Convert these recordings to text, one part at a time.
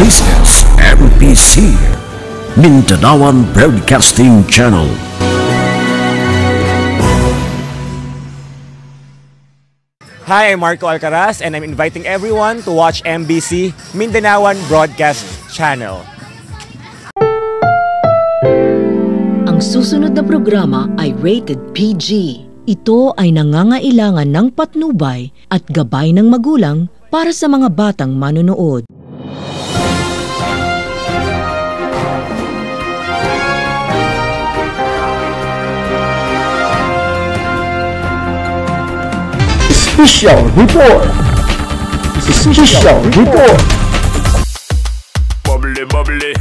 This is Mbc, Mindanaoan Broadcasting Channel. Hi, I'm Marco Alcaraz and I'm inviting everyone to watch Mbc Mindanaoan Broadcast Channel. Ang susunod na programa ay rated PG. Ito ay nangangailangan ng patnubay at gabay ng magulang para sa mga batang manonood. Special report. Special report. Bubbly, bubbly.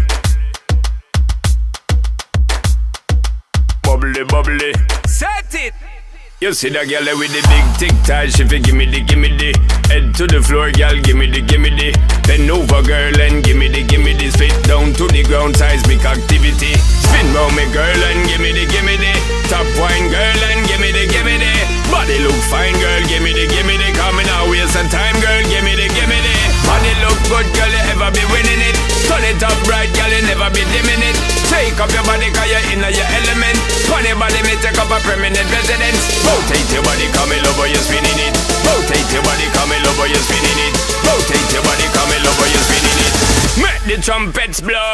Bubbly, bubbly. Set it! You see that girl with the big tic tac, she fi gimme the head to the floor, girl, gimme the bend over, girl, and gimme the spit down to the ground, seismic activity. Spin round me, girl, and gimme the top wine, girl, and gimme the body look fine, girl, gimme the coming out waste some time, girl, gimme the body look good, girl, you ever be winning it. Turn it up right, girl, you never be dimming it. Take up your body, cause you're in your element. Funny body, me take up a permanent residence. Rotate your body, come in over, you're spinning it. Rotate your body, come in over, you're spinning it. Rotate your body, come in over, you're spinning it. Make the trumpets blow.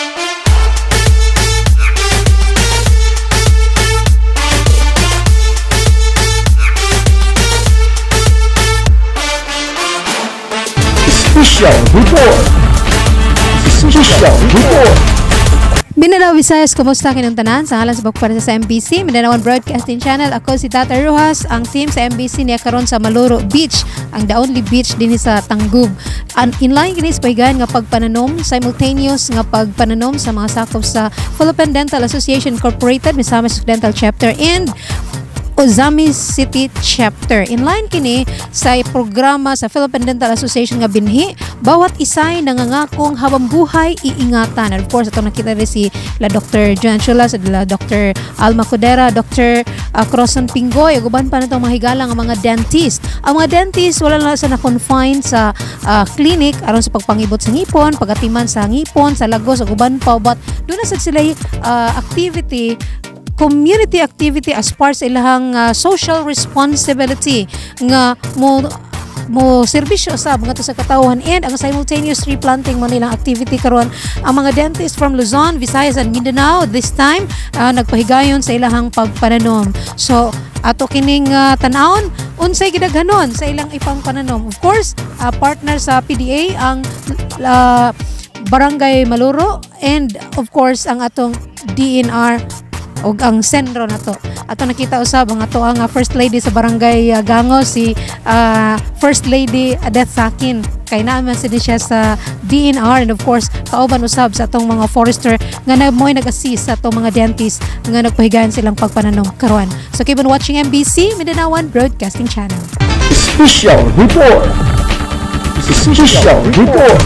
Special report. Special report. Mindanao Visayas, kumusta kinong tanan? Sa halang sa pagpapara sa Mbc, Mindanaoan Broadcasting Channel. Ako si Tata Rojas, ang team sa Mbc niya karon sa Maloro Beach, ang the only beach din sa TANGUB. Inline kinis pahigayan nga pagpananom, simultaneous nga pagpananom sa mga sakop sa Philippine Dental Association Incorporated, Misamis Dental Chapter and Ozamiz City Chapter. Inline kini sa programa sa Philippine Dental Association nga binhi, bawat isay nangangakong habang buhay iingatan. And of course, ito nakita rin si la Dr. John Chulas, la Dr. Alma Codera, Dr. Crosson Pingoy, uban pa na itong mahigalang ang mga dentist. Ang mga dentist, wala na sa na-confine sa clinic aron sa pagpangibot sa ngipon, pagatiman sa ngipon, sa lagos, uban pa, but doon na sila activity, community activity as part sa ilang social responsibility nga mo serbisyo sa mga to sa katawhan, and ang simultaneous tree planting mo nilang activity karon. Ang mga dentists from Luzon, Visayas and Mindanao this time nagpahigayon sa ilang pagpananom. So ato kining tanawon unsay gidaghanon sa ilang ipang pananom. Of course, partner sa PDA ang Barangay Maloro, and of course ang atong DNR o ang sentro na to. Ato nakita usab ang ato ang First Lady sa Barangay Gangos, si First Lady Adet Sakin. Kay naman siya sa DNR, and of course kauban usab sa atong mga forester nga mo'y nag-assist sa atong mga dentist nga nagpahigayon silang pagpananom karon. So keep on watching Mbc Mindanaoan Broadcasting Channel. Special report. Special report.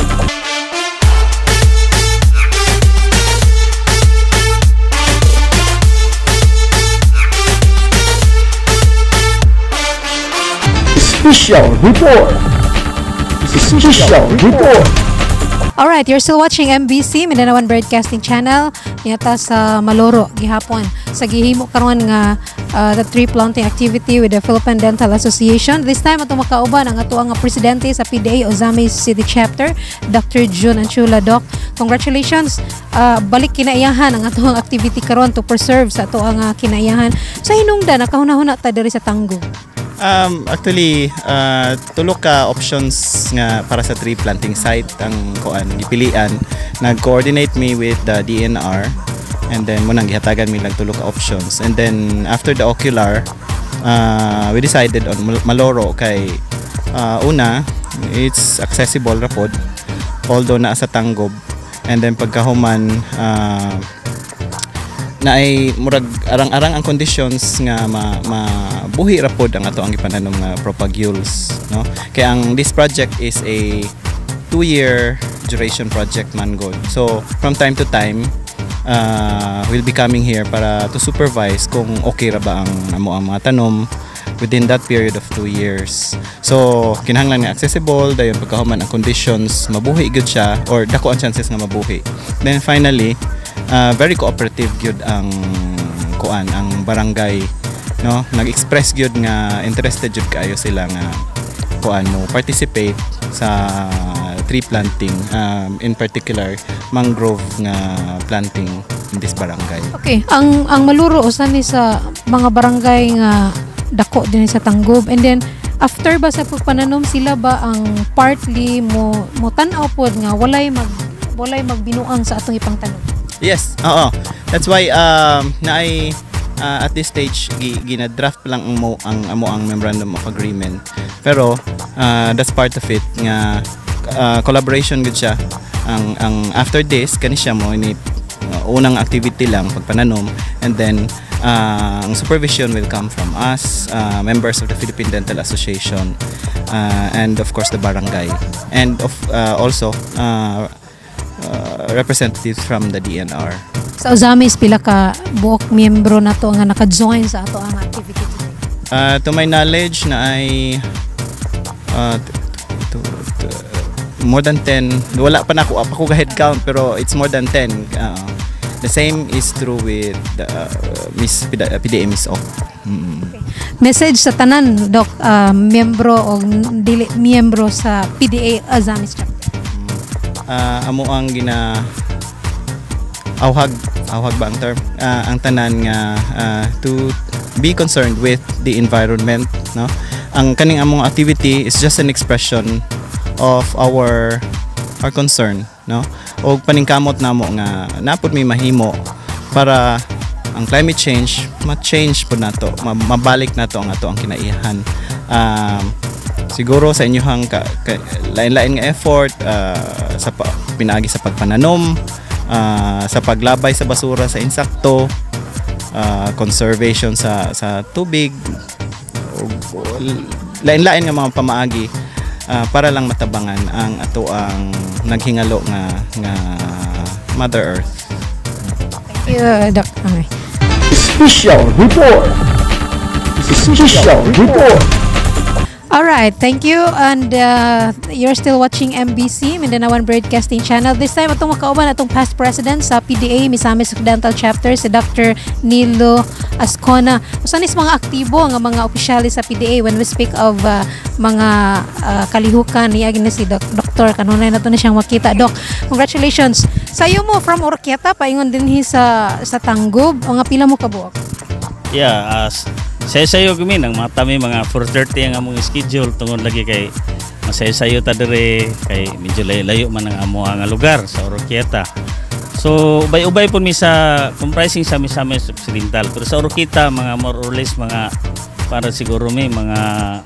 Special report. Special report. Alright, you're still watching Mbc Mindanaoan Broadcasting Channel. Yata sa Maloro gihapon sa gihimo karon nga the tree planting activity with the Philippine Dental Association. This time ato makauban ang ato ang presidente sa PDA Ozamiz City Chapter, Dr. June Anchula. Doc, congratulations. Balik kinaiyahan ang ato ang activity karon to preserve sa ato ang kinaiyahan. Sa hinungdan nakahuna-huna ta diri sa TANGUB. Actually, tulo ka options nga para sa tree planting site ang gipilian. Nag-coordinate me with the DNR, and then munang gihatagan mi lang tulo ka options. And then after the ocular, we decided on Maloro kay una, it's accessible ra pod, although naa sa TANGUB. And then pagkahuman na ay murag arang-arang ang conditions nga mabuhi ra pod ang ato ang gipananom nga propagules, no? Kaya this project is a 2-year duration project man god. So from time to time we'll be coming here para to supervise kung okay ra ba ang mga tanom, within that period of 2 years. So kinahanglan nga accessible dayon pagkahuman ang conditions mabuhi gud siya or dako ang chances nga mabuhi. Then finally very cooperative gyud ang barangay, no, nag-express gyud nga interested gyud kaayo sila nga mo participate sa tree planting, in particular mangrove nga planting in this barangay. Okay, ang Maloro usa ni sa mga barangay nga dako din sa TANGUB, and then after ba sa pagpananom sila ba ang partly mo tan-aw pod nga walay magbinuang sa atong ipangtanom? Yes, oo. That's why naay at this stage gina-draft lang ang memorandum of agreement. Pero that's part of it nga collaboration gud siya. Ang after this kani siya mo ini unang activity lang pagpananom, and then ang supervision will come from us, members of the Philippine Dental Association, and of course the barangay, and also representatives from the DNR. Sa Ozamiz pila ka buok miyembro nato nga naka-join sa ato ang activity today? To my knowledge na ay more than 10. Wala pa na ako head count, pero it's more than 10. The same is true with PDA Miss Ok. Okay. Message sa tanan, Doc, miyembro o dili miyembro sa PDA Ozamiz chapter. Amo ang awhag ba ang term, ang tanan nga to be concerned with the environment, no. Ang kaning among activity is just an expression of our concern, no, og paningkamot namo nga napud may mahimo para ang climate change ma-change pud nato, mabalik nato ang ato ang kinaiyahan. Siguro sa inyohang lain-lain nga effort sa pinaagi sa pagpananom, sa paglabay sa basura sa insakto, conservation sa tubig, lain-lain nga mga pamaagi para lang matabangan ang ato ang naghingalo nga Mother Earth. Thank you, Doc. Okay. Special report. Special report. Alright, thank you, and you're still watching MBC Mindanaoan Broadcasting Channel. This time atong makauban atong past president sa PDA Misamis Dental Chapter, si Dr. Nilo Ascona. Usa nis mga aktibo nga mga opisyalis sa PDA when we speak of mga kalihukan ni agin si Dr. kanunay nato na siyang makita. Doc, congratulations. Sayo mo from Oroquieta paingon dinhi sa TANGUB, o nga pila mo kabuok? Yeah, sayo kami nang matami mga 4:30 ang among schedule tungod lagi kay masayo ta dire kay medyo layo man ang amo nga lugar sa Oroquieta. So ubay-ubay po mi sa comprising sa Misamis Occidental, pero sa Oroquieta mga more or less mga para siguro may mga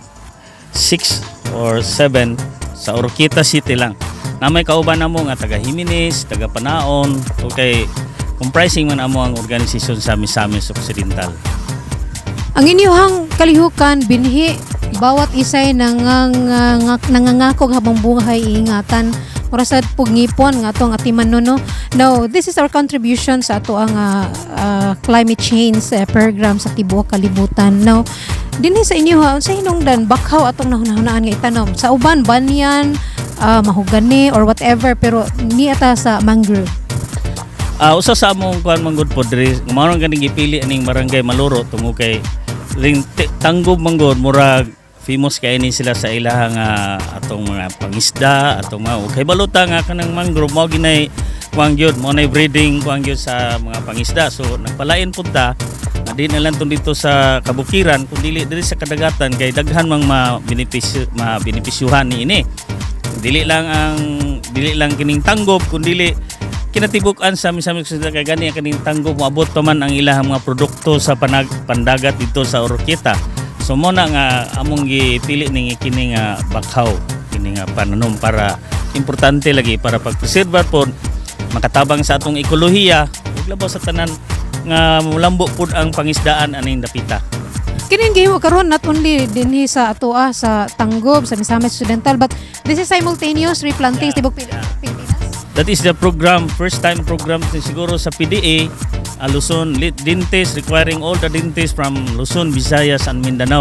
6 or 7 sa Oroquieta City lang. Na may kauban namo nga taga Jimenez, taga Panaon, okay, comprising man amo ang organisasyon sa Misamis Occidental. Ang inyong kalihukan binhi bawat isay nangangako habang buhay iingatan ora sad pugngipon nga atong atiman no. Now, this is our contribution sa ato ang climate change program sa tibuok kalibutan. Now, dinhi sa inyo sa hinungdan bakhaw atong nahunahunaan nga itanom sa uban banyan, mahogani or whatever, pero ni ata sa mangrove. Usa sa among kuan manggod po diri mao ganing gipili aning barangay Maloro tungo kay ring TANGUB manggod murag famous kay ni sila sa ilahang atong mga pangisda atong mga kay baluta nga kanang mangrove mao ginay kuang gyud mo nay breeding kuang gyud sa mga pangisda. So nagpalain pud ta na di na lang dito sa kabukiran kun dili diri sa kadagatan kay daghan mang benepisyuhan niini. Dili lang kining TANGUB kun dili kinatibuk-an sa Misamis kay gani kaning TANGUB moabot pa man ang ilahang mga produkto sa pandagat dito sa Oroquieta. So mo na nga among gipili ning kining bakhaw kining pananom para importante lagi para pagpreserba po makatabang sa atong ekolohiya ug labaw sa tanan nga mulambo pud ang pangisdaan aning dapita. Kining gihimo karon not only dinhi sa atoa sa TANGUB sa Misamis Occidental, but this is simultaneous replanting tibok Pilipinas. That is the program, first time program siguro sa PDA, Luzon dentists, requiring all the dentists from Luzon, Visayas and Mindanao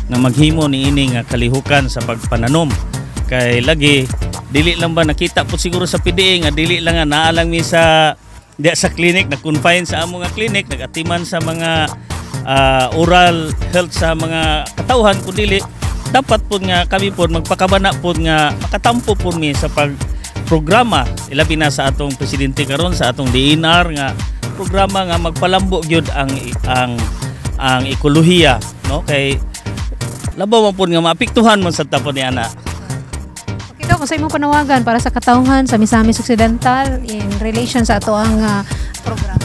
nga maghimo niini nga kalihukan sa pagpananom. Kay lagi dili lang ba nakita po siguro sa PDA nga dili lang nga naalang mi sa diya sa clinic, nag-confine sa amo nga clinic, nag-atiman sa mga oral health sa mga katawhan kundi dapat po nga kami po magpakabana po nga makatampo po mi sa pagprograma ilabi na sa atong presidente karon sa atong DNR nga programa nga magpalambo gyud ang ekolohiya, no, kay labaw man po nga maapektuhan man sa tapon ni ana. Okay daw, kung sa imong panawagan para sa katawhan sa Misamis Occidental in relation sa ato ang programa.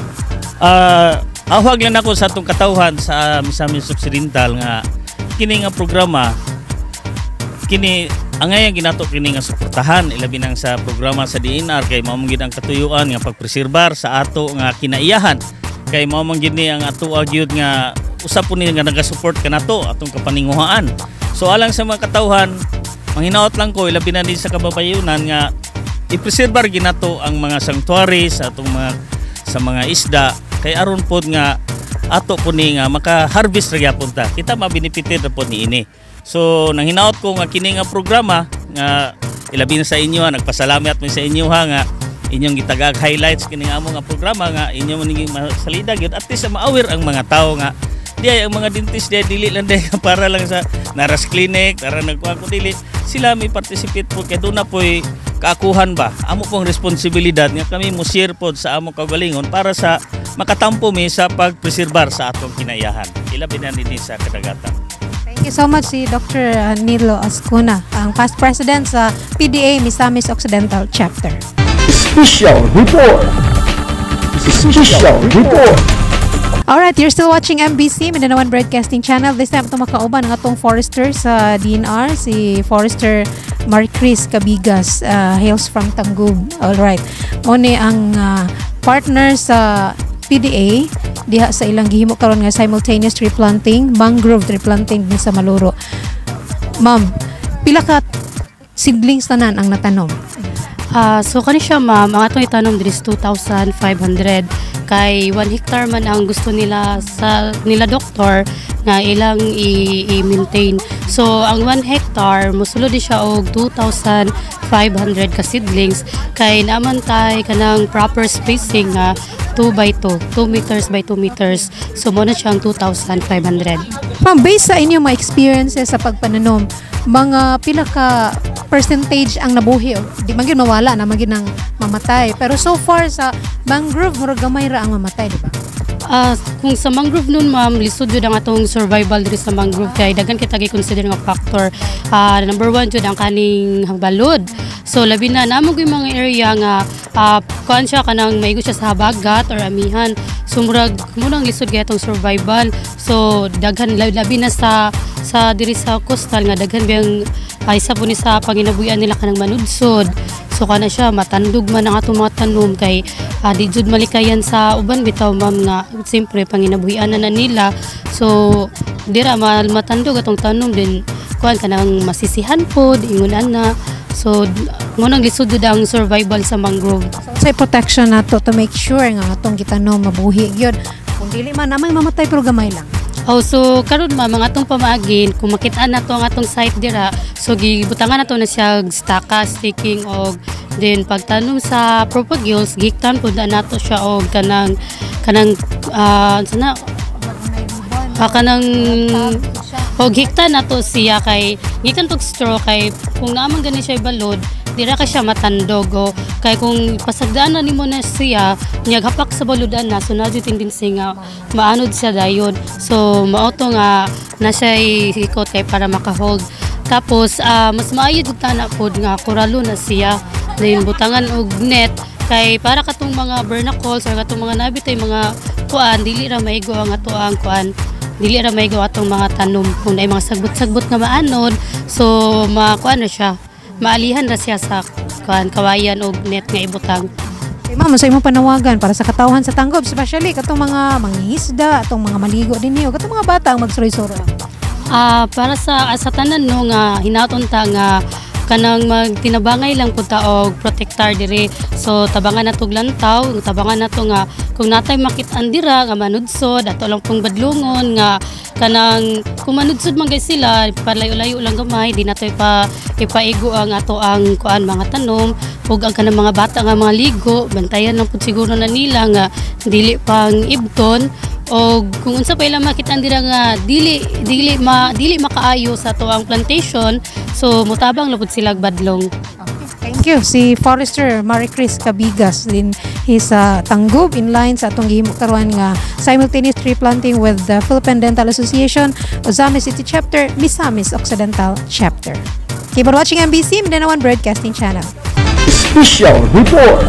Awag lang ako sa atong katawhan sa Misamis Occidental nga kini nga programa kini angay ginato kini nga suportahan ilabi nang sa programa sa DNR kay mao man gid ang katuyuan nga pagpreserbar sa ato nga kinaiyahan kay mao man gid ni ang ato gyud nga usap po ni nga naga-support kanato atong kapaninguhaan. So alang sa mga katawhan manghinaot lang ko ilabi na din sa kababayunan nga i-preserbar ginato ang mga sanctuary sa atong mga isda kay aron pod nga ato po ni nga maka-harvest ra gyapon ta kita mabinefitid ra pod ni ini. So nanghinaot ko nga kini nga programa nga ilabi na sa inyo nagpasalamat mi sa inyo nga inyong gitagag highlights kini nga amo nga programa nga inyo man masalida gyud at least ma-aware ang mga tao nga diay ang mga dentist diay dili lang diay para lang sa naras clinic para nagkuha ko dili sila may participate po kay duna po'y kaakuhan ba amo pong responsibilidad nga kami mo share pod sa amo kaugalingon para sa makatampo mi sa pagpreserbar sa atong kinaiyahan ilabi na dinhi sa kadagatan. Thank you so much si Dr. Nilo Ascuna, ang past president sa PDA Misamis Occidental Chapter. Special report. Special report. Alright, you're still watching MBC, Mindanaoan Broadcasting Channel. This time, itong makauban ng atong forester sa DNR, si Forester Marcris Cabigas, hails from TANGUB. Alright, muna ang partner sa PDA, diha sa ilang gihimo karon nga simultaneous tree planting, mangrove tree planting din sa Maloro. Ma'am, pila ka seedlings tanan ang natanom? So kani siya ma'am, ang atong itanom diri is 2,500 kay 1 hectare man ang gusto nila sa nila doktor nga ilang i-maintain. So ang 1 hectare mosulod di siya og 2,500 ka seedlings kay naman tay kanang proper spacing nga 2 by 2 meters by 2 meters. So mo na siyang 2,500. Ma'am, based sa inyong mga experiences sa pagpananom, mga pila ka percentage ang nabuhi? Di man gyud mawala na magin ang mamatay. Pero so far sa mangrove murag gamay ra ang mamatay, di ba? Kung sa mangrove nun ma'am, lisod jud ang atong survival diri sa mangrove kay daghan kita gi-consider nga factor. Number 1 jud ang kaning balod. So labi na namo gyud mga area nga kuan siya kanang maigo siya sa habagat or amihan. So murag munang lisod kay atong survival. So daghan labi na sa diri sa coastal nga daghan biyang isa po ni sa panginabuhian nila kanang manudsod. So kana siya matandog man ang atong mga tanom kay di jud malikayan sa uban bitaw ma'am nga siyempre panginabuhian na nila. So dira matandog atong tanom din kuan kanang masisihan pod ingon na. So munang lisod jud ang survival sa mangrove. So say protection nato to make sure nga atong gitanom mabuhi gyud. Kung dili man namay mamatay pero gamay lang. So karon mga atong pamaagin kung makita na to ang atong site dira so gibutangan nato na siya staka staking og then pagtanom sa propagules giktan pud nato siya og kanang kanang higtan nato siya kay gikan tog straw kay kung naman gani siya balod dira ka siya matandog o kay kung pasagdaan na nimo na siya niyaghapak sa baludan na so nadyo tendency nga maanod siya dayon so maoto nga na siya ikot kay para makahold tapos mas maayo jud tana pod nga koralo na siya then butangan og net kay para katong mga barnacles or katong mga nabitay mga kuan dili ra maigo ang ato ang kuan dili ra maigo atong mga tanom kung ay mga sagbot-sagbot nga maanod so makuan na siya maalihan ra siya sa kawayan o net nga ibutang. Okay, ma'am, sa imong panawagan para sa katawhan sa TANGUB, especially katong mga mangingisda, atong mga maligo din niyo, katong mga bata ang magsuroy-suro. Para sa tanan no nga hinaton ta nga kanang magtinabangay lang punta og protectar diri. So tabangan natog lantaw, tabangan nato nga kung natay makitaan dira nga manudsod ato lang pong badlungon nga kanang kung manudsod man sila palayo-layo lang gamay di nato ipaigo ang ato ang kuan mga tanom ug ang kanang mga bata nga mga ligo bantayan lang pud siguro na nila nga dili pang ibton o kung unsa pa ilang makitaan dira nga dili makaayo sa ato ang plantation so mutabang labot sila badlong. Thank you. Si Forester Maricris Cabigas din his TANGUB in line sa atong gihimo karon nga simultaneous tree planting with the Philippine Dental Association, Ozamiz City Chapter, Misamis Occidental Chapter. Keep on watching MBC Mindanao Broadcasting Channel. Special report.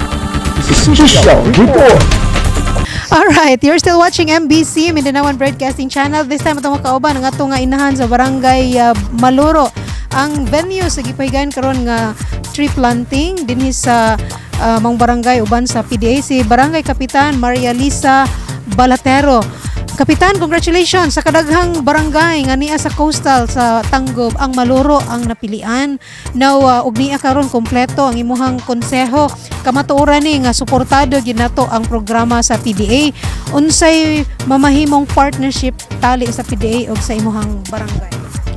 Special report. Alright, you're still watching MBC Mindanao Broadcasting Channel. This time itong makauban ang atong nga inahan sa barangay Maloro. Ang venue sa gipahigayon karon nga tree planting dinhi sa mga barangay uban sa PDA si Barangay Kapitan Maria Lisa Balatero. Kapitan, congratulations sa kadaghang barangay nga niya sa coastal sa TANGUB ang Maloro ang napilian. Now ug niya karon kompleto ang imuhang konseho. Kamatuoran ni nga suportado gyud nato ang programa sa PDA. Unsay mamahimong partnership tali sa PDA ug sa imuhang barangay?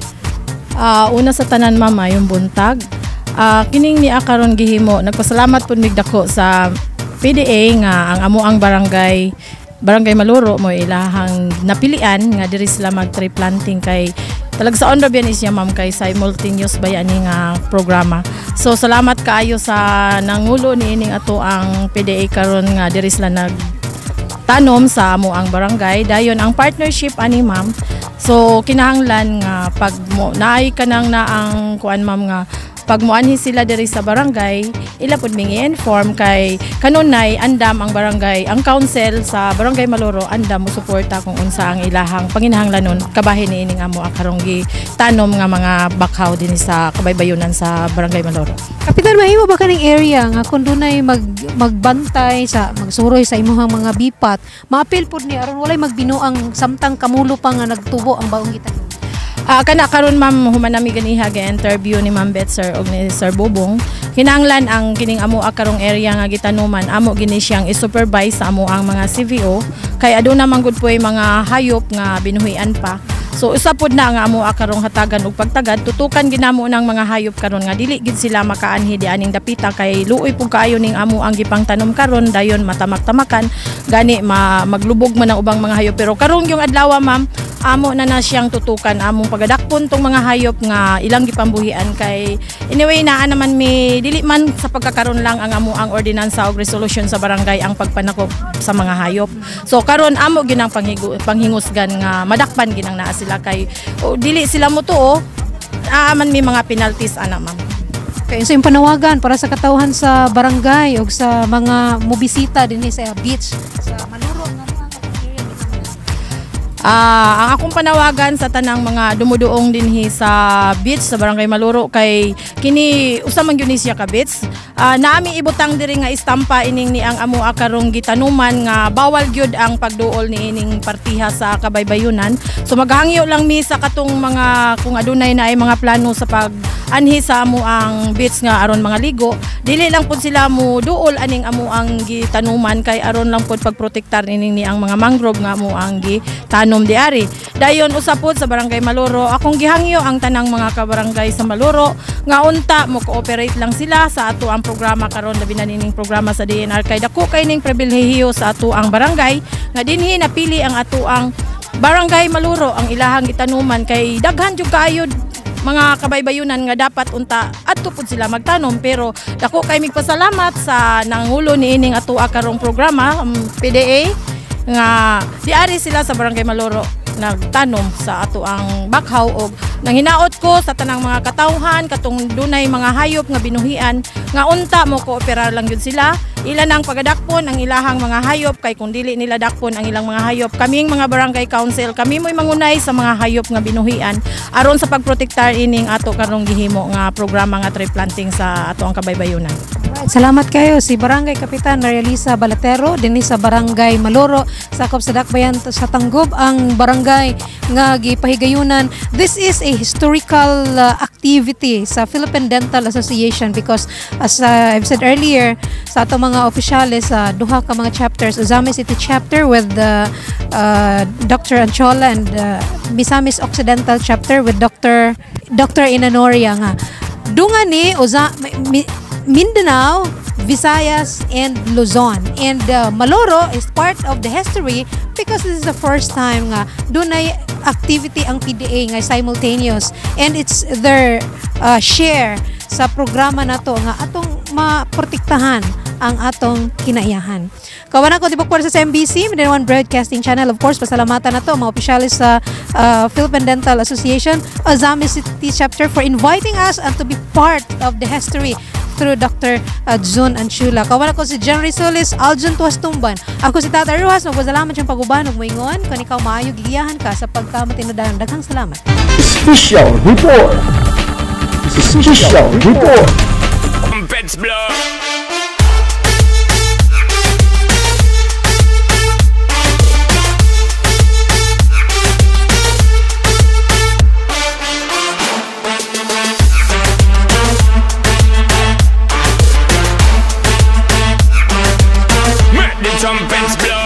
Una sa tanan mama yung buntag. Kining ni akaron gihimo nagpasalamat pud mig dako sa PDA nga ang amo ang barangay Maloro mo ilahang napilian nga diri sila mag tree planting kay talag sa on ra is ya ma'am kay simultaneous bayani nga programa. So salamat kaayo sa nangulo niining ato ang PDA karon nga diri sila nag tanom sa amo ang barangay dayon ang partnership ani ma'am. So kinahanglan nga pag mo naay kanang na ang kuan ma'am nga pag moanhi sila diri sa barangay ila pud ming i-inform kay kanunay andam ang barangay ang council sa barangay Maloro andam mo suporta kung unsa ang ilahang panginahanglanon kabahin niining amo ang karonggi tanom nga mga bakhaw dinhi sa kabaybayonan sa barangay Maloro. Kapitan, mahimo ba kaning area nga kung dunay magbantay sa magsuroy sa imuhang mga bipat maapil pud ni aron walay magbinuang samtang kamulo pa nga nagtubo ang baong gitanom? Kana karon ma'am human nami ganiha ga interview ni Ma'am Betzer og ni Sir Bobong kinahanglan ang kining amo karong area nga gitanuman amo gini siyang i-supervise sa amo ang mga CVO kay aduna man gud poy mga hayop nga binuhian pa. So usa pod na nga amo karong hatagan og pagtagad tutukan ginamo ng mga hayop karon nga dili gid sila makaanhi di aning dapita kay luoy pug kaayo ning amo ang gipang tanom karon dayon matamak-tamakan gani maglubog man ang ubang mga hayop pero karong yung adlaw ma'am amo na siyang tutukan among pagadakpon tong mga hayop nga ilang gipambuhian kay anyway naa naman mi dili man sa pagkakaron lang ang amo ang ordinansa og resolution sa barangay ang pagpanakop sa mga hayop. So karon amo ginang panghingusgan nga madakpan ginang naa sila kay dili sila mo tuo aaman mi mga penalties ana ma'am. Okay, so yung panawagan para sa katawhan sa barangay o sa mga mobisita din sa beach sa Maloro ang akong panawagan sa tanang mga dumuduong dinhi sa beach sa barangay Maloro kay kini usa man gyud siya ka beach naami ibutang diri nga istampa ining ni ang amo karong gitanuman nga bawal gyud ang pagduol ni ining partiha sa kabaybayonan. So maghangyo lang mi sa katong mga kung adunay na ay mga plano sa pag anhi sa amo ang beach nga aron mga ligo dili lang pud sila mo duol aning amo ang gitanuman kay aron lang pud pagprotektar ining ni ang mga mangrove nga amo ang gitanom diari. Dayon usapod sa barangay Maloro akong gihangyo ang tanang mga kabarangay sa Maloro nga unta mo cooperate lang sila sa ato ang programa karon labi na nining programa sa DNR kay dako kay ning pribilehiyo sa ato ang barangay nga dinhi napili ang ato ang barangay Maloro ang ilahang gitanuman kay daghan jud kaayo mga kabaybayunan nga dapat unta adto pud sila magtanom pero dako kay migpasalamat sa nangulo niining ato karong programa PDA nga diari sila sa barangay Maloro nagtanom sa ato ang bakhaw og nanghinaot ko sa tanang mga katawhan katong dunay mga hayop nga binuhian nga unta mo kooperar lang yun sila ila nang pagadakpon ang ilahang mga hayop kay kung dili nila dakpon ang ilang mga hayop kaming mga barangay council kami mo'y mangunay sa mga hayop nga binuhian aron sa pagprotektar ining ato karong gihimo nga programa nga tree planting sa ato ang kabaybayonan. Salamat kayo si Barangay Kapitan Marialisa Balatero dinhi sa Barangay Maloro sakop sa Dakbayan sa Tangub ang barangay nga gipahigayunan. This is a historical activity sa Philippine Dental Association because as I've said earlier sa ato mga opisyales sa duha ka mga chapters, Ozamiz City chapter with Dr. Anchola and Misamis Occidental chapter with Dr. Inanoria nga. Dunga ni Mindanao, Visayas, and Luzon. And Maloro is part of the history because this is the first time nga dunay activity ang PDA nga simultaneous. And it's their share sa programa nato nga atong maprotektahan ang atong kinaiyahan. Kawan ako tibok para sa MBC, Mindanao Broadcasting Channel. Of course, pasalamatan na to mga opisyalis sa Philippine Dental Association, Ozamiz City Chapter for inviting us and to be part of the history through Dr. Jun Anchula. Kawan ako si John Risolis, Aljon Tuas Tumban. Ako si Tata Ruhas, magpasalamat siyang pagubanog mo ingon. Kung ikaw maayo, gigiyahan ka sa pagkamatinudan. Daghang salamat. Special report. Special report. Pets blow. Trumpets blow.